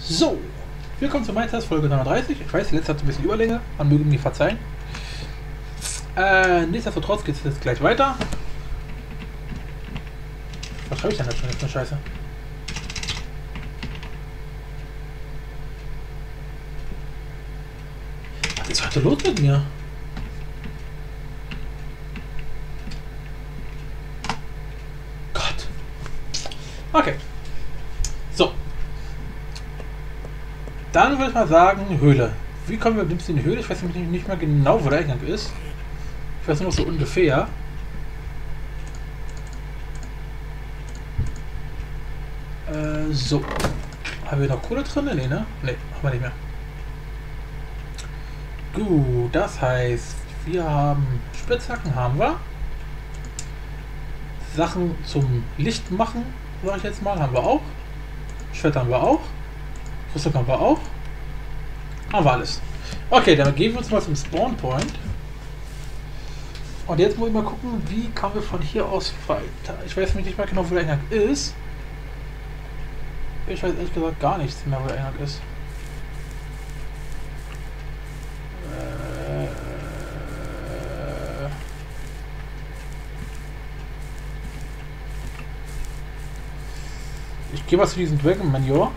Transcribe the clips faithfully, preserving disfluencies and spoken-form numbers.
So, willkommen zu meiner Folge neununddreißig. Ich weiß, die letzte hat ein bisschen Überlänge, man möge mir verzeihen. Äh, nichtsdestotrotz geht es jetzt gleich weiter. Was schreibe ich denn da schon jetzt eine Scheiße? Was ist heute los mit mir? Gott. Okay. So. Dann würde ich mal sagen, Höhle. Wie kommen wir in die Höhle? Ich weiß nämlich nicht mehr genau, wo der Eingang ist. Ich weiß nur noch so ungefähr. Äh, so. Haben wir noch Kohle drin? Nee, ne? Ne, haben wir nicht mehr. Gut, das heißt, wir haben Spitzhacken, haben wir. Sachen zum Licht machen, sage ich jetzt mal, haben wir auch. Schwert haben wir auch. Rüstung haben wir auch. Haben wir alles. Okay, dann gehen wir uns mal zum Spawn Point. Und jetzt muss ich mal gucken, wie kommen wir von hier aus weiter. Ich weiß nicht mehr genau, wo der Eingang ist. Ich weiß ehrlich gesagt gar nichts mehr, wo der Eingang ist. Äh, ich gehe mal zu diesem Dragon Manure.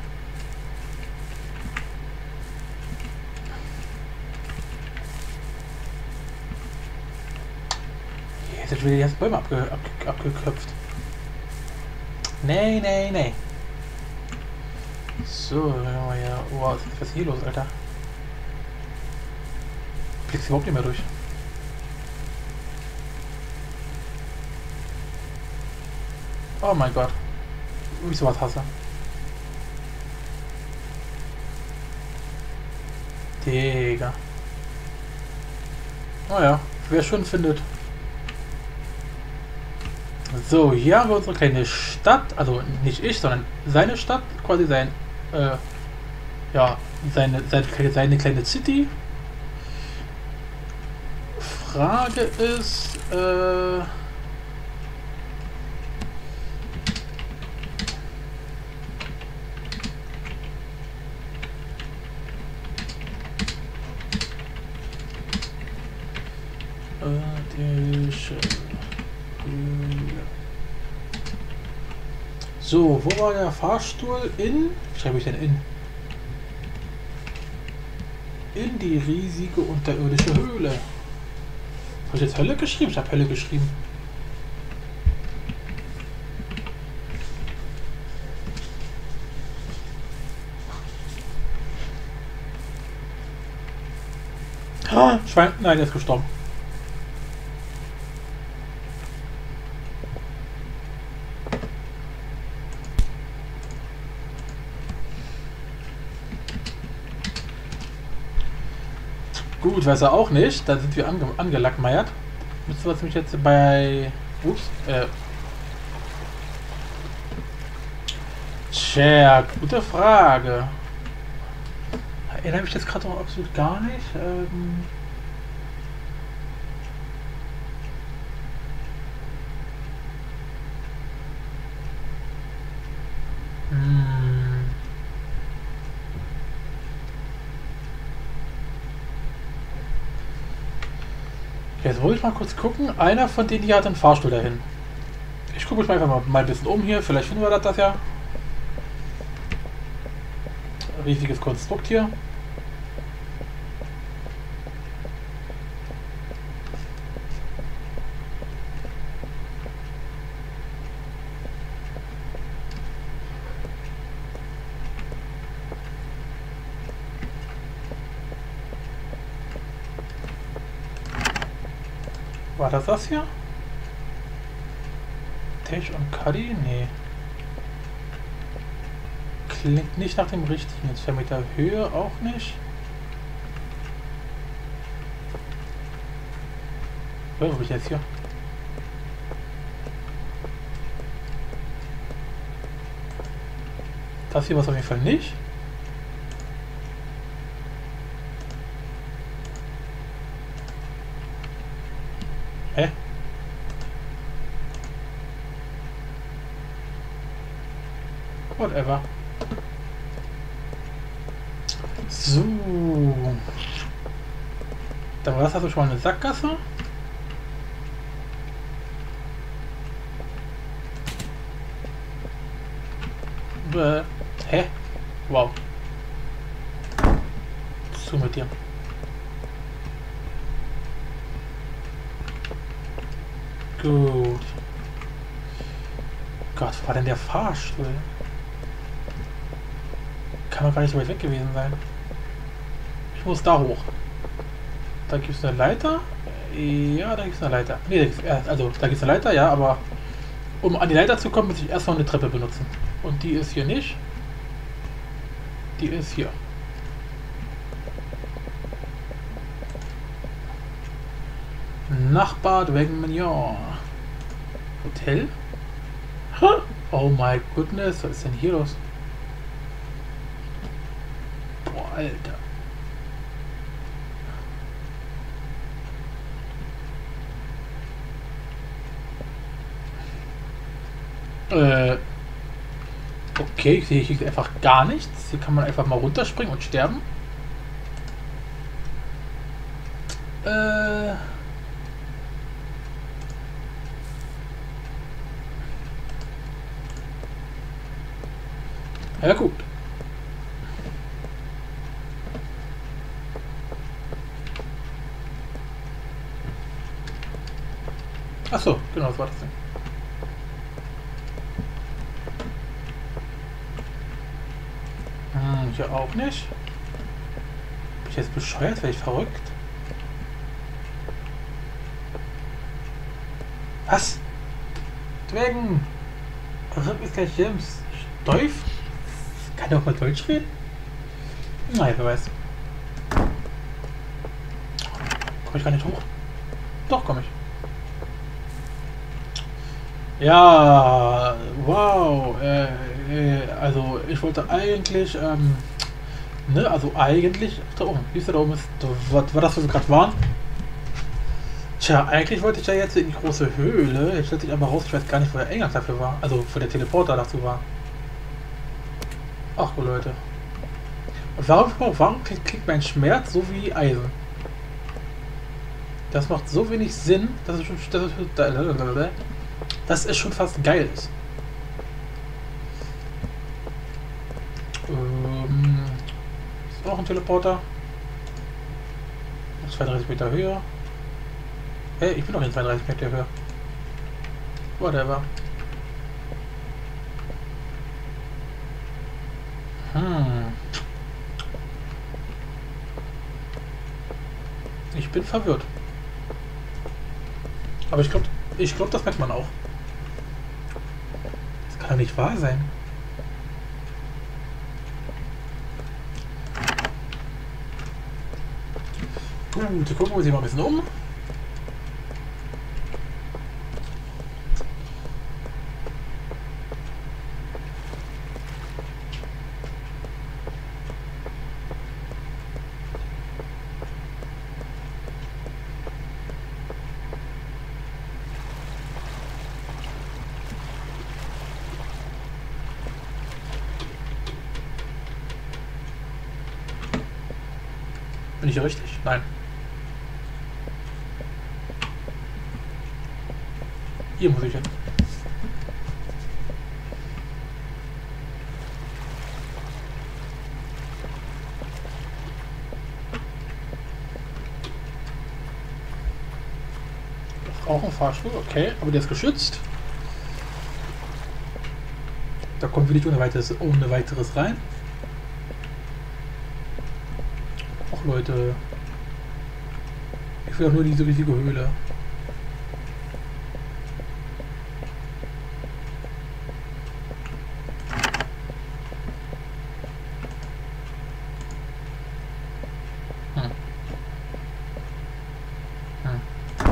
Jetzt wird die ganzen Bäume abge, ab, abgeköpft. Nee, nee, nee. So, ja. Oh, was ist hier los, Alter? Blickst du überhaupt nicht mehr durch? Oh mein Gott. Wie ich sowas hasse. Digga. Oh ja, wer schön findet. So, hier haben wir unsere kleine Stadt, also nicht ich, sondern seine Stadt, quasi sein, äh, ja, seine, seine, seine kleine City. Frage ist, äh, so, wo war der Fahrstuhl? In, wie schreibe ich denn in? In die riesige unterirdische Höhle. Habe ich jetzt Hölle geschrieben? Ich habe Hölle geschrieben. Ah, Schwein, nein, der ist gestorben. Gut, weiß er auch nicht. Da sind wir ange angelackmeiert. Müssen wir nämlich jetzt bei... Ups. Äh. Tja, gute Frage. Erinnere mich jetzt gerade noch absolut gar nicht. Ähm hm. Jetzt wollte ich mal kurz gucken. Einer von denen hier hat einen Fahrstuhl dahin. Ich gucke mich mal einfach mal, mal ein bisschen um hier. Vielleicht finden wir das, das ja. Riesiges Konstrukt hier. War das das hier? Tej und Cuddy? Nee. Klingt nicht nach dem richtigen. Jetzt zwei Meter Höhe auch nicht. Wo bin ich jetzt hier? Das hier war es auf jeden Fall nicht. Hä? Whatever. So. Da war das also schon mal eine Sackgasse. Äh, hä? Wow. Zu mit dir. Gut. Gott, wo war denn der Fahrstuhl? Kann doch gar nicht so weit weg gewesen sein. Ich muss da hoch. Da gibt es eine Leiter. Ja, da gibt es eine Leiter. Nee, also da gibt es eine Leiter, ja, aber um an die Leiter zu kommen, muss ich erstmal eine Treppe benutzen. Und die ist hier nicht. Die ist hier. Nachbar Dragon Mignon. Hotel? Huh? Oh my goodness, was ist denn hier los? Boah, Alter. Äh. Okay, ich sehe hier einfach gar nichts. Hier kann man einfach mal runterspringen und sterben. Äh. Ja gut. Ach so, genau, das war das Ding. Hm, hier auch nicht. Bin ich jetzt bescheuert? Werde ich verrückt? Was? Dragon! Rip ist gleich James. Steuf? Kann der auch mal Deutsch reden? Nein, wer weiß. Komme ich gar nicht hoch? Doch, komme ich. Ja, wow. Äh, äh, also ich wollte eigentlich, ähm, ne, also eigentlich, da oben, wie ist da oben ist, was war das, wo wir gerade waren? Tja, eigentlich wollte ich ja jetzt in die große Höhle. Jetzt stellt sich aber raus, ich weiß gar nicht, wo der Eingang dafür war. Also, wo der Teleporter dazu war. Ach, oh Leute. Und warum, warum klingt mein Schmerz so wie Eisen? Das macht so wenig Sinn, dass es schon, dass es, dass es schon fast geil ist. Ähm, ist auch ein Teleporter. zweiunddreißig Meter höher. Hey, ich bin noch in zweiunddreißig Meter höher. Whatever. Hm. Ich bin verwirrt. Aber ich glaube, ich glaube, das merkt man auch. Das kann doch nicht wahr sein. Gut, gucken wir uns hier mal ein bisschen um. Bin ich hier richtig? Nein. Hier muss ich hin. Das ist auch ein Fahrstuhl, okay, aber der ist geschützt. Da kommt wir nicht ohne weiteres, ohne weiteres rein. Ach Leute. Ich will doch nur diese riesige Höhle. Hm. Hm.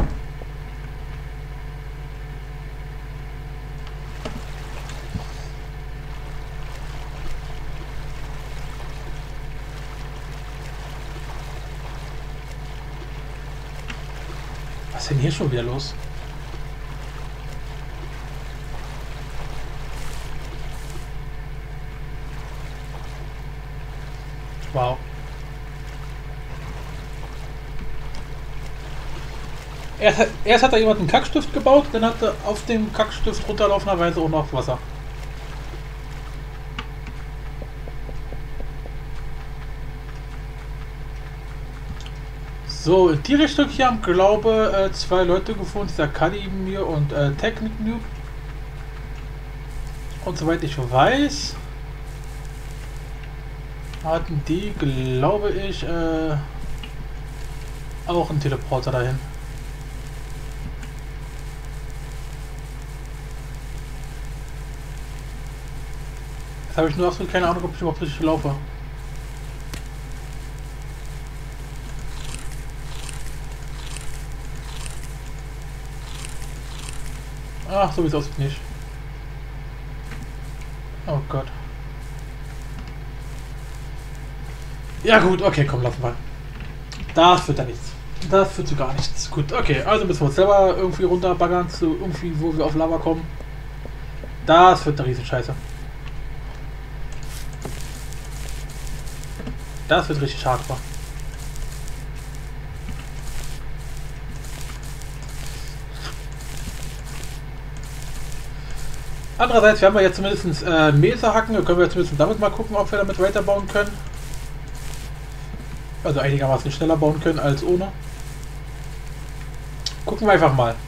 Was ist denn hier schon wieder los? Wow. Erst, hat- erst hat da jemand einen Kackstift gebaut, dann hat er auf dem Kackstift runterlaufenderweise auch noch Wasser. So, in die Richtung hier haben, glaube äh, zwei Leute gefunden, dieser Kadimir und äh, Technik Noob. Und soweit ich weiß, hatten die, glaube ich, äh, auch einen Teleporter dahin. Jetzt habe ich nur absolut keine Ahnung, ob ich überhaupt richtig laufe. Ach, so wie es aussieht nicht. Oh Gott. Ja gut, okay, komm, lassen wir. Das wird da nichts. Das führt zu gar nichts. Gut, okay, also müssen wir uns selber irgendwie runterbaggern zu irgendwie, wo wir auf Lava kommen. Das wird eine Riesenscheiße. Das wird richtig hart. Andererseits, wir haben ja jetzt zumindest äh, Meserhacken, da können wir zumindest damit mal gucken, ob wir damit weiterbauen können. Also einigermaßen schneller bauen können als ohne. Gucken wir einfach mal.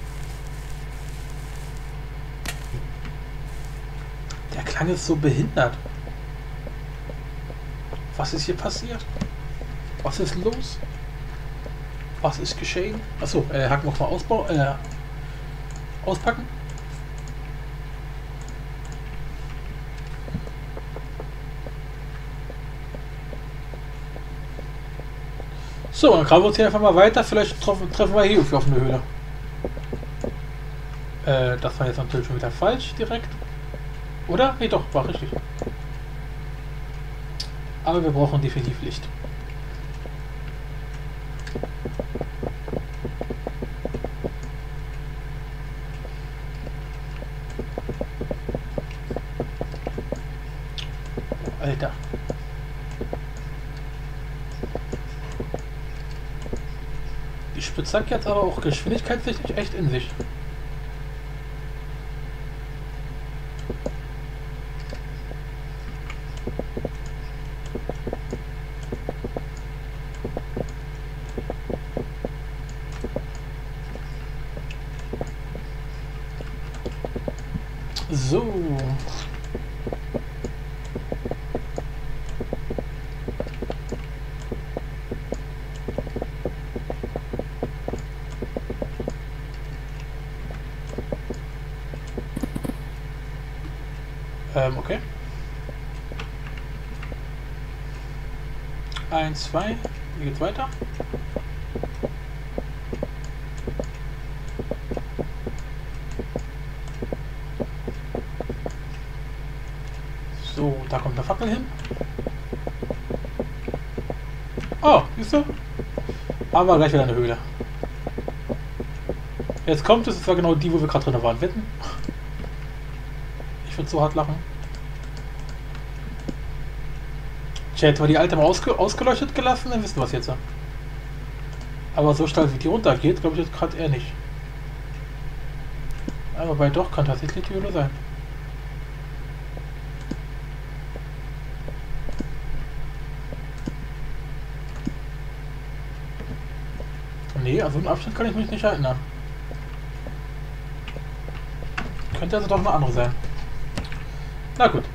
Der Klang ist so behindert. Was ist hier passiert? Was ist los? Was ist geschehen? Achso, äh, Hacken nochmal ausbauen. Äh, auspacken. So, dann graben wir uns hier einfach mal weiter. Vielleicht treffen, treffen wir hier auf eine Höhle. Äh, das war jetzt natürlich schon wieder falsch direkt. Oder? Nee, doch, war richtig. Aber wir brauchen definitiv Licht. Alter. Die Spitzhacke jetzt aber auch geschwindigkeitstechnisch echt in sich. So. Ähm, okay. Eins, zwei. Wie geht's weiter? So, da kommt der Fackel hin. Oh, siehst du? Aber gleich wieder eine Höhle. Jetzt kommt es, es war genau die, wo wir gerade drin waren. Wetten? Ich würde so hart lachen. Chat, war die alte mal ausge ausgeleuchtet gelassen, dann wissen wir es jetzt. Aber so steil wie die runtergeht, glaube ich jetzt gerade eher nicht. Aber bei doch kann tatsächlich die Höhle sein. Nee, also im Abstand kann ich mich nicht erinnern. Könnte also doch eine andere sein. Na gut.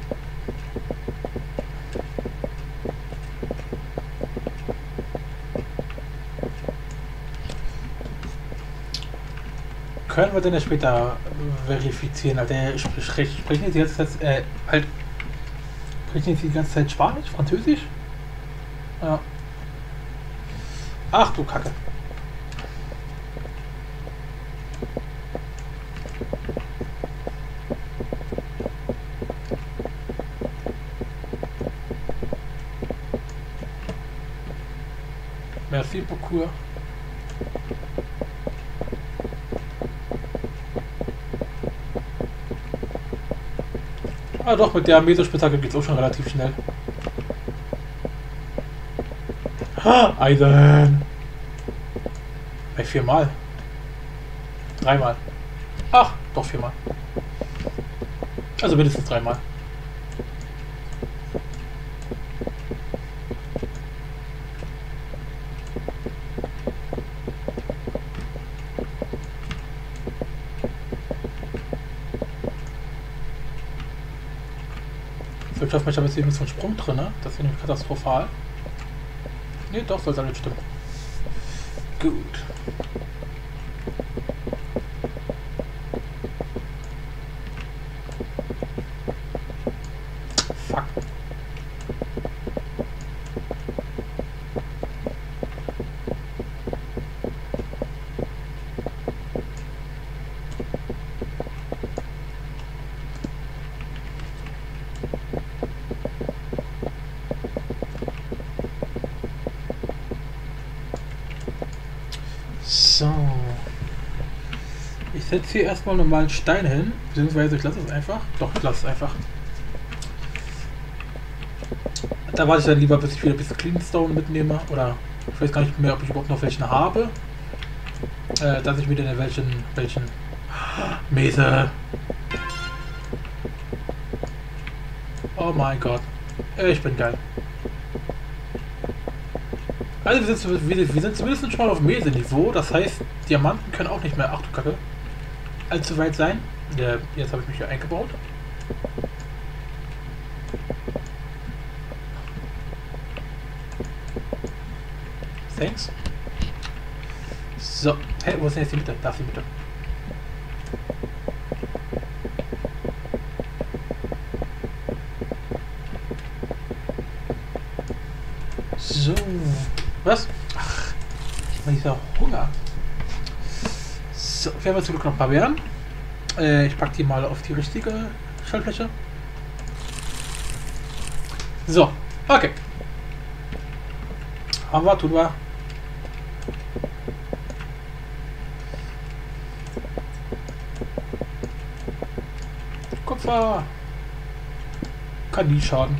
Können wir denn ja später verifizieren? Also der sprechen jetzt die ganze Zeit, äh, halt, sprechen jetzt die ganze Zeit Spanisch, Französisch? Ja. Ach du Kacke. Merci beaucoup. Ah doch, mit der Meterspitzhacke geht es auch schon relativ schnell. Ha, Eisen! Vielleicht viermal. Dreimal. Ach, doch viermal. Also mindestens dreimal. So, ich hoffe, ich habe jetzt hier ein bisschen Sprung drin, ne? Das ist nämlich katastrophal. Ne, doch, soll es alles stimmen. Gut. Fuck. So. Ich setze hier erstmal normalen Stein hin, beziehungsweise ich lasse es einfach. Doch, ich lasse es einfach. Da warte ich dann lieber, bis ich wieder ein bisschen Cleanstone mitnehme. Oder ich weiß gar nicht mehr, ob ich überhaupt noch welchen habe. Äh, dass ich mir dann welchen. welchen. Mese. Oh mein Gott. Ich bin geil. Also wir sind, wir, wir sind zumindest schon mal auf Mese-Niveau, das heißt, Diamanten können auch nicht mehr, ach du Kacke, allzu weit sein. Ja, jetzt habe ich mich hier eingebaut. Thanks. So, hey, wo ist denn jetzt die Mitte? Da ist die Mitte. So. Was? Ach, dieser Hunger. So, wir haben jetzt zum Glück noch ein paar Beeren. Äh, ich packe die mal auf die richtige Schaltfläche. So, okay. Haben wir, tun wir. Kupfer. Kann nie schaden.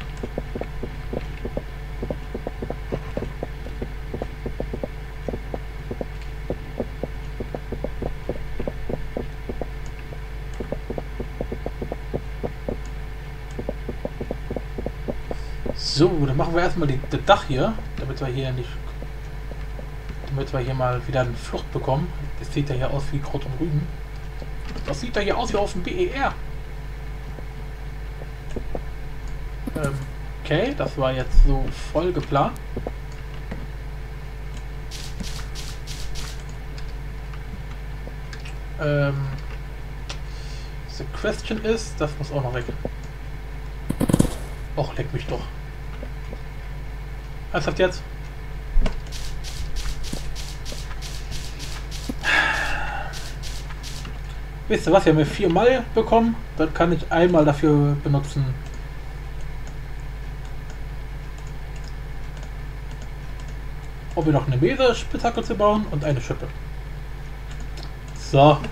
So, dann machen wir erstmal die, das Dach hier, damit wir hier nicht, damit wir hier mal wieder eine Flucht bekommen. Das sieht ja hier aus wie Kraut und Rüben. Das sieht ja hier aus wie auf dem B E R. Ähm, okay, das war jetzt so voll geplant. Ähm, the question ist, das muss auch noch weg. Och, leck mich doch. Ernsthaft jetzt? Wisst ihr was, wir haben viermal bekommen, dann kann ich einmal dafür benutzen. Um mir noch eine Mese-Spitzhacke zu bauen und eine Schippe. So.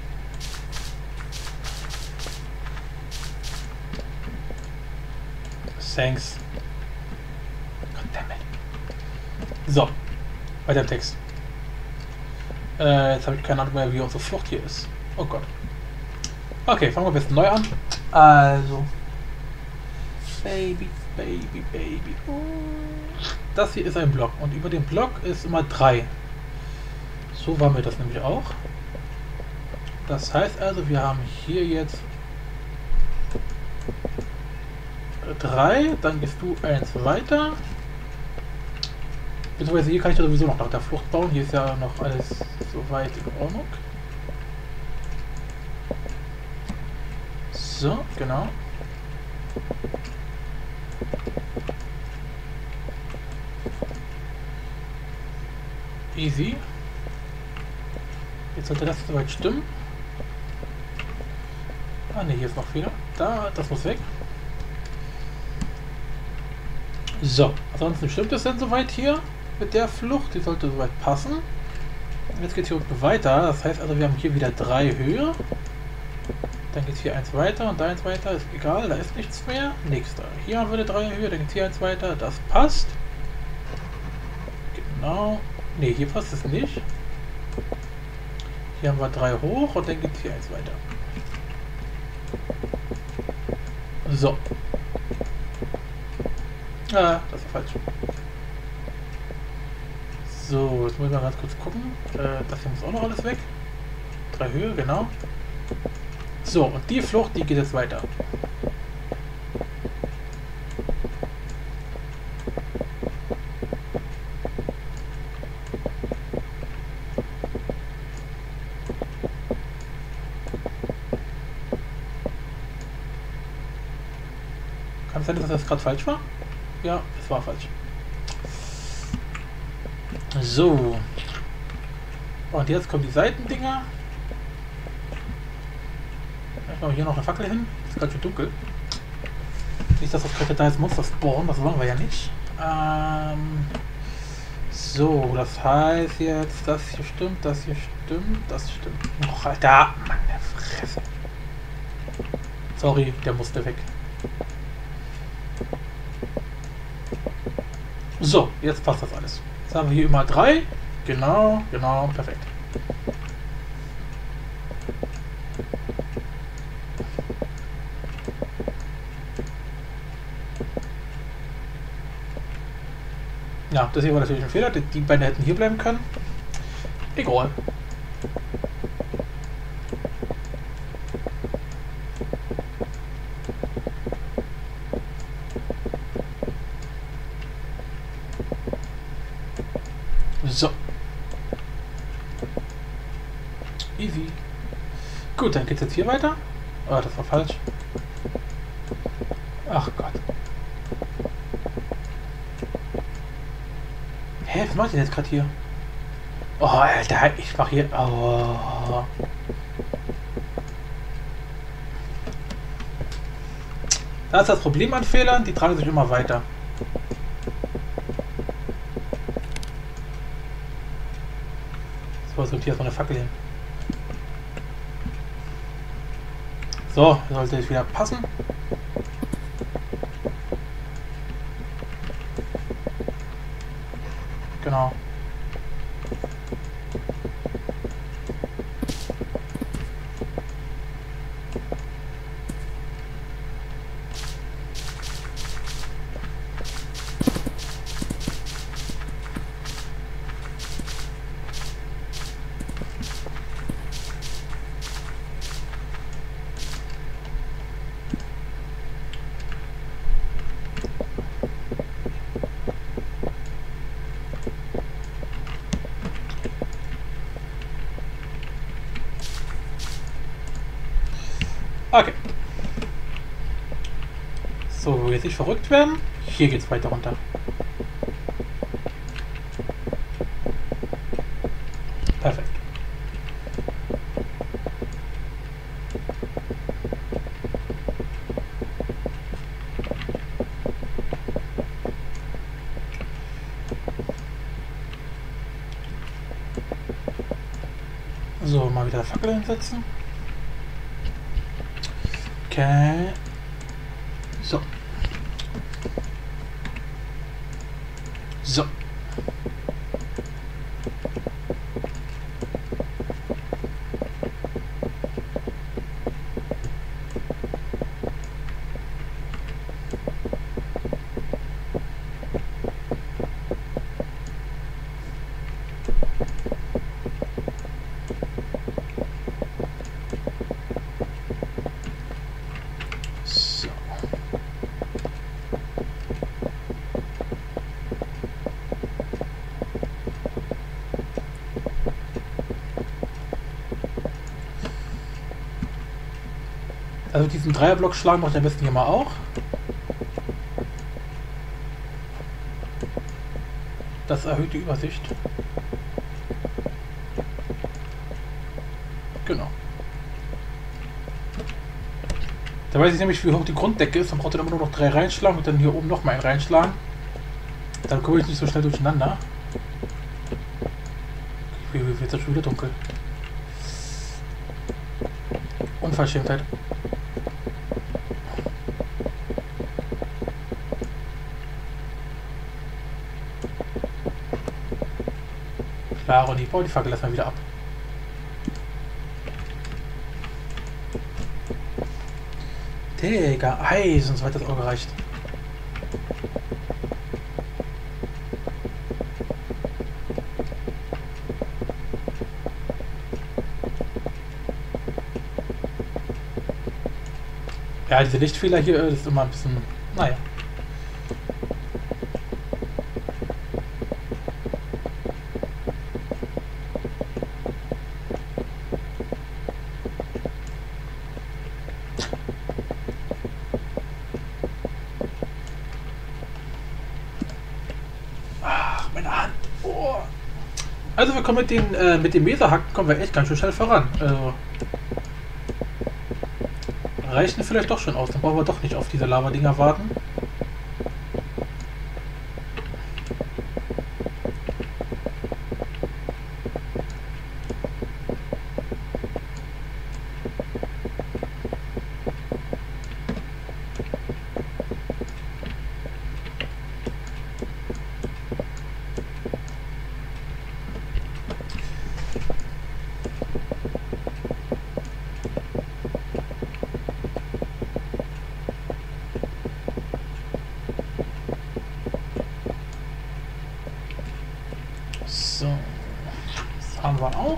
Thanks. Goddammit. So. Weiter im Text. Äh, jetzt habe ich keine Ahnung mehr, wie unsere Flucht hier ist. Oh Gott. Okay, fangen wir ein bisschen neu an. Also. Baby, Baby, Baby. Das hier ist ein Block. Und über dem Block ist immer drei. So war mir das nämlich auch. Das heißt also, wir haben hier jetzt drei, dann gehst du eins weiter. Beziehungsweise hier kann ich ja sowieso noch nach der Flucht bauen. Hier ist ja noch alles soweit in Ordnung. So, genau. Easy. Jetzt sollte das soweit stimmen. Ah ne, hier ist noch Fehler. Da, das muss weg. So, ansonsten stimmt es denn soweit hier mit der Flucht. Die sollte soweit passen. Jetzt geht es hier unten weiter. Das heißt also, wir haben hier wieder drei Höhe. Dann geht es hier eins weiter und da eins weiter. Ist egal, da ist nichts mehr. Nächster. Hier haben wir eine drei Höhe, dann geht es hier eins weiter. Das passt. Genau. Ne, hier passt es nicht. Hier haben wir drei hoch und dann geht es hier eins weiter. So. Ah, das ist falsch. So, jetzt muss ich mal ganz kurz gucken. Äh, das hier muss auch noch alles weg. Drei Höhe, genau. So, und die Flucht, die geht jetzt weiter. Kann es sein, dass das gerade falsch war? Ja, es war falsch. So. Und jetzt kommen die Seitendinger. Ich mache hier noch eine Fackel hin. Ist ganz schön dunkel. Nicht, dass das gerade da jetzt Monster spawnen, das wollen wir ja nicht. Ähm so, das heißt jetzt, das hier stimmt, das hier stimmt, das stimmt. Och, Alter, meine Fresse. Sorry, der musste weg. So, jetzt passt das alles. Jetzt haben wir hier immer drei. Genau, genau, perfekt. Ja, das hier war natürlich ein Fehler. Die beiden hätten hier bleiben können. Egal. So. Easy. Gut, dann geht's jetzt hier weiter. Oh, das war falsch. Ach Gott. Hä, was mache ich denn jetzt gerade hier? Oh, Alter, ich mache hier... Oh. Das ist das Problem an Fehlern, die tragen sich immer weiter. So, so, hier ist noch eine Fackel hin. So, sollte es wieder passen. Genau. Okay. So, jetzt nicht verrückt werden. Hier geht's weiter runter. Perfekt. So, mal wieder Fackel hinsetzen. Okay. So. So. Also diesen Dreierblock schlagen mache ich am besten hier mal auch. Das erhöht die Übersicht. Genau. Da weiß ich nämlich, wie hoch die Grunddecke ist. Dann braucht ihr immer nur noch drei reinschlagen und dann hier oben noch mal einen reinschlagen. Dann komme ich nicht so schnell durcheinander. Wie wird es schon wieder dunkel? Unverschämtheit. Klar, und ich baue die Fackel erstmal wieder ab. Digga, Eisen, soweit das auch gereicht. Ja, diese Lichtfehler hier, das ist immer ein bisschen... Naja. Ach, meine Hand. Oh. Also wir kommen mit den äh, mit dem Meterhack kommen wir echt ganz schön schnell voran. Also reichen vielleicht doch schon aus. Dann brauchen wir doch nicht auf diese Lava-Dinger warten. So, das haben wir auch.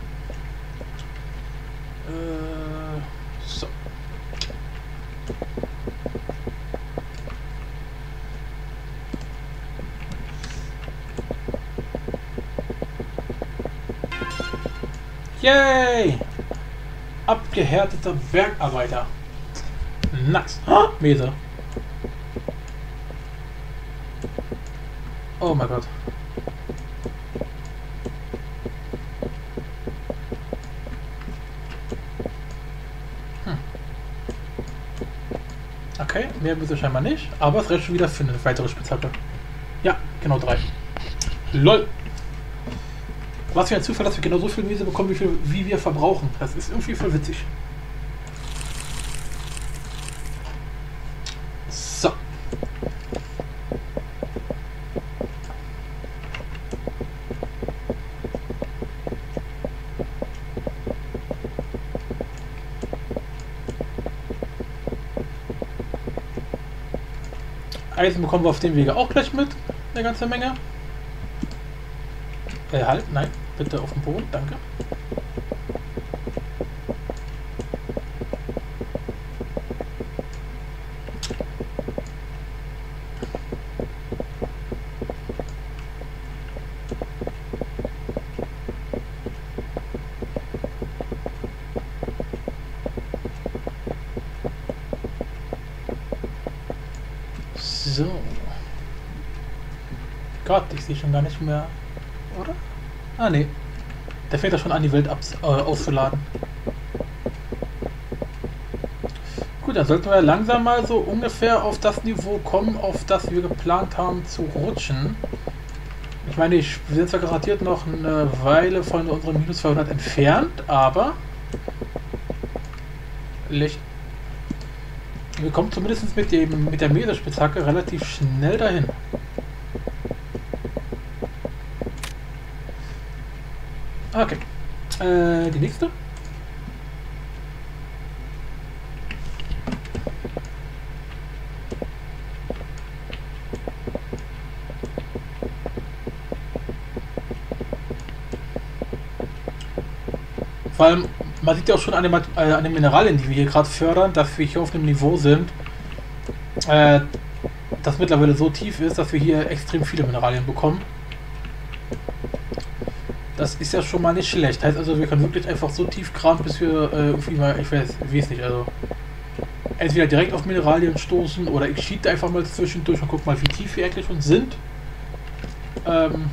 Äh, so. Yay! Abgehärteter Bergarbeiter. Nice. Ah, Mese. Oh mein Gott. Okay, mehr müssen wir scheinbar nicht, aber es reicht schon wieder für eine weitere Spitzhacke. Ja, genau drei. LOL! Was für ein Zufall, dass wir genau so viel Miese bekommen, wie, viel, wie wir verbrauchen. Das ist irgendwie voll witzig. So. Eisen bekommen wir auf dem Wege auch gleich mit. Eine ganze Menge. Äh, halt, nein, bitte auf den Boden, danke. So. Gott, ich sehe schon gar nicht mehr. Oder? Ah, nee. Der fängt ja schon an, die Welt abs äh, auszuladen. Gut, dann sollten wir langsam mal so ungefähr auf das Niveau kommen, auf das wir geplant haben zu rutschen. Ich meine, ich, wir sind zwar garantiert noch eine Weile von unseren minus zweihundert entfernt, aber Licht. Wir kommen zumindest mit, dem, mit der Meterspitzhacke relativ schnell dahin. Okay. Äh, die nächste. Vor allem, man sieht ja auch schon an den, äh, an den Mineralien, die wir hier gerade fördern, dass wir hier auf einem Niveau sind, äh, das mittlerweile so tief ist, dass wir hier extrem viele Mineralien bekommen. Das ist ja schon mal nicht schlecht. Heißt also, wir können wirklich einfach so tief graben, bis wir äh, irgendwie mal, ich weiß, ich weiß nicht, also entweder direkt auf Mineralien stoßen oder ich cheate einfach mal zwischendurch und guck mal, wie tief wir eigentlich schon sind. Ähm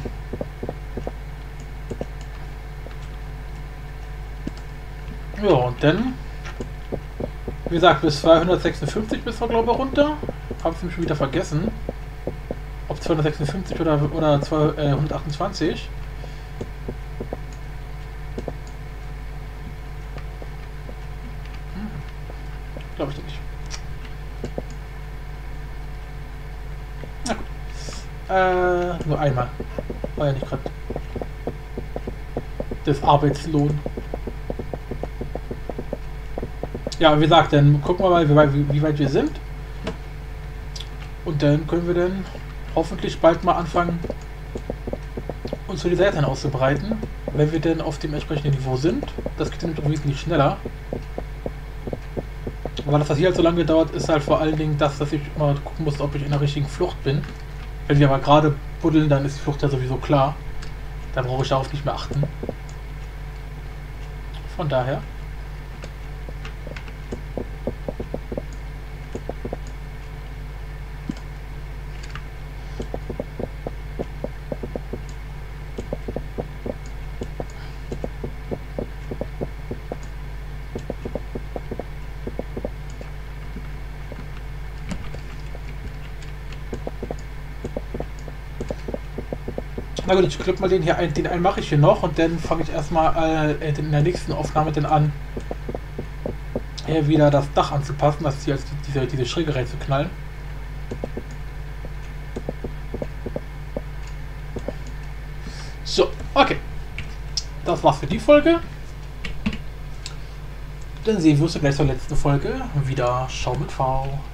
ja, und dann, wie gesagt, bis zweihundertsechsundfünfzig bis wir, glaube ich, runter. Habe ich mich schon wieder vergessen. Ob zweihundertsechsundfünfzig oder, oder zweihundertachtundzwanzig. Glaube ich nicht. Na gut. Äh, nur einmal. War ja nicht gerade das Arbeitslohn. Ja, wie gesagt, dann gucken wir mal, wie weit, wie, wie weit wir sind. Und dann können wir dann hoffentlich bald mal anfangen, uns für die Seiten auszubreiten, wenn wir denn auf dem entsprechenden Niveau sind. Das geht dann wesentlich schneller. Weil das, was hier halt so lange dauert, ist halt vor allen Dingen das, dass ich mal gucken muss, ob ich in der richtigen Flucht bin. Wenn wir aber gerade buddeln, dann ist die Flucht ja sowieso klar. Da brauche ich darauf nicht mehr achten. Von daher. Na gut, ich klippe mal den hier ein, den einen mache ich hier noch und dann fange ich erstmal äh, in der nächsten Aufnahme dann an, hier wieder das Dach anzupassen, das hier als diese, diese Schräge reinzuknallen. So, okay. Das war's für die Folge. Dann sehen wir uns gleich zur letzten Folge wieder. Schau mit V.